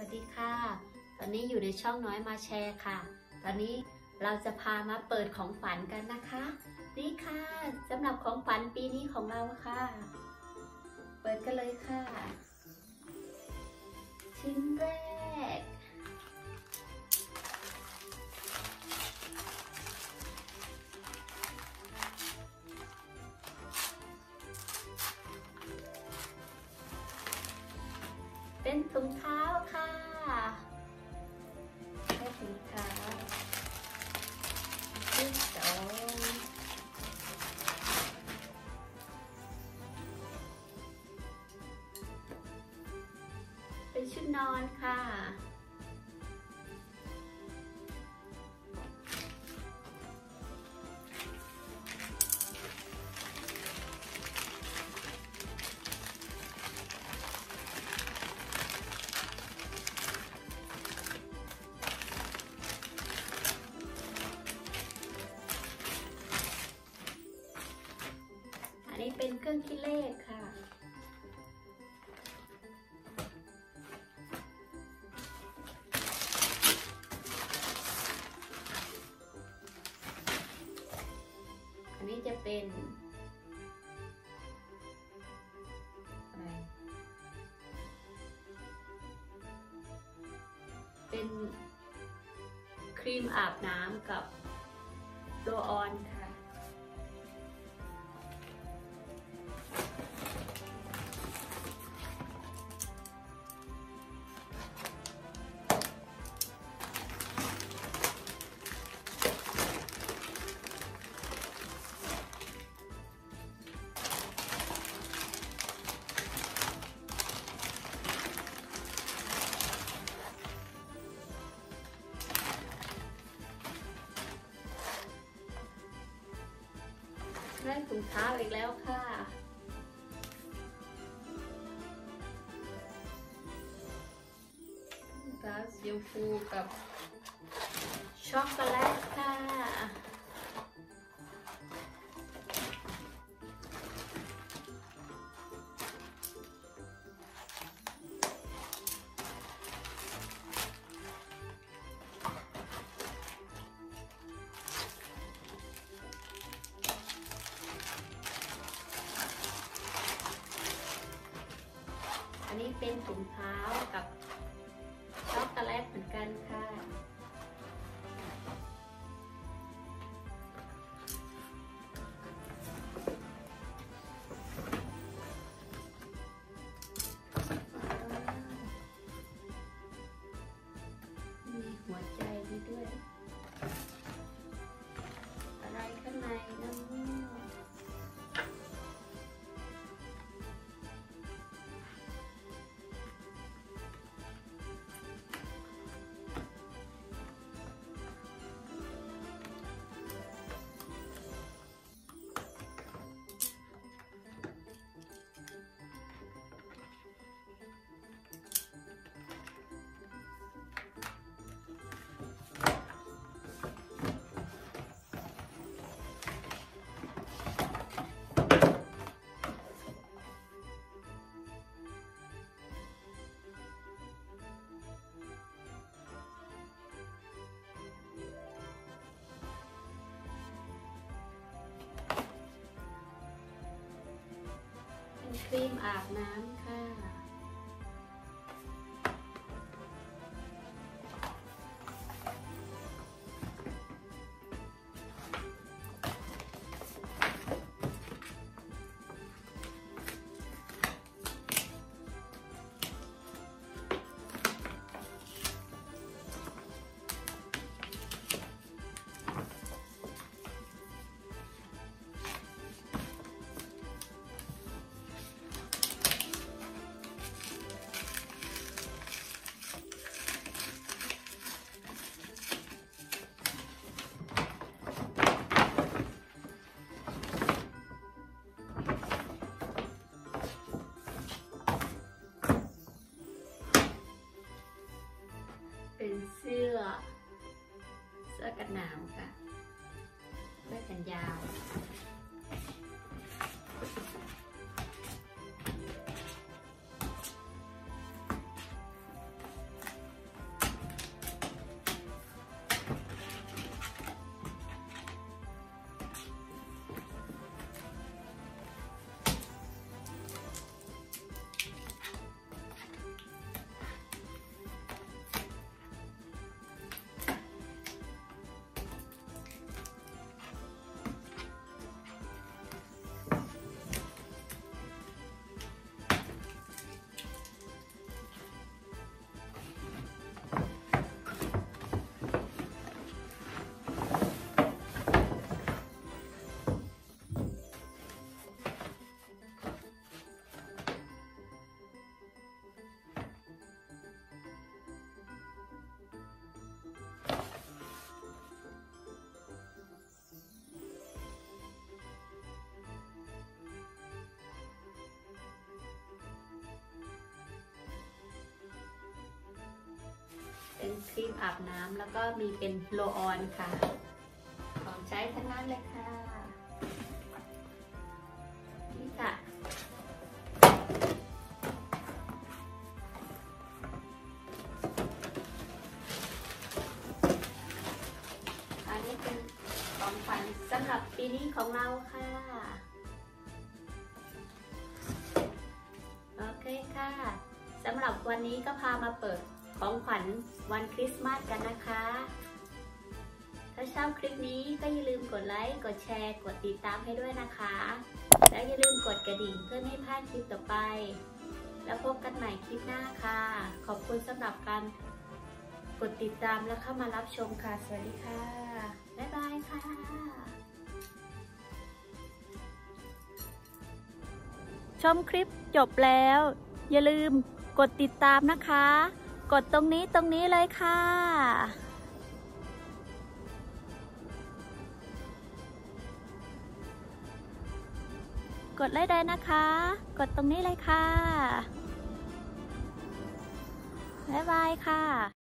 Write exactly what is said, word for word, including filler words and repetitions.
ดีค่ะตอนนี้อยู่ในช่องน้อยมาแชร์ค่ะตอนนี้เราจะพามาเปิดของฝันกันนะคะนี่ค่ะสำหรับของฝันปีนี้ของเราค่ะเปิดกันเลยค่ะชิ้นแรกเป็นถุงเท้าค่ะแค่ถุงเท้าที่สองเป็นชุดนอนค่ะอันนี้เป็นเครื่องคิดเลขค่ะอันนี้จะเป็นอะไรเป็นครีมอาบน้ำกับโรลออนค่ะได้ถุงเท้าอีกแล้วค่ะถุงเท้าสีชมพูกับช็อกโกแลตค่ะอันนี้เป็นถุงเท้ากับช็อกโกแลตเหมือนกันค่ะมีหัวใจด้วยอะไรข้างในนะครีมอาบน้ำค่ะเป็นเสื้อเสื้อกันหนาวค่ะเสื้อแขนยาว อรีมอาบน้ำแล้วก็มีเป็นโรลออนค่ะของใช้ทั้งนั้นเลยค่ะนี่ค่ะอันนี้เป็นของขวัญสำหรับปีนี้ของเราค่ะโอเคค่ะสำหรับวันนี้ก็พามาเปิดของขวัญวันคริสต์มาสกันนะคะถ้าชอบคลิปนี้ก็อย่าลืมกดไลค์กดแชร์กดติดตามให้ด้วยนะคะแล้วอย่าลืมกดกระดิ่งเพื่อไม่พลาดคลิปต่อไปแล้วพบกันใหม่คลิปหน้าค่ะขอบคุณสำหรับการกดติดตามและเข้ามารับชมค่ะสวัสดีค่ะบ๊ายบายค่ะชมคลิปจบแล้วอย่าลืมกดติดตามนะคะกดตรงนี้ตรงนี้เลยค่ะกดไลค์ได้นะคะกดตรงนี้เลยค่ะบ๊ายบายค่ะ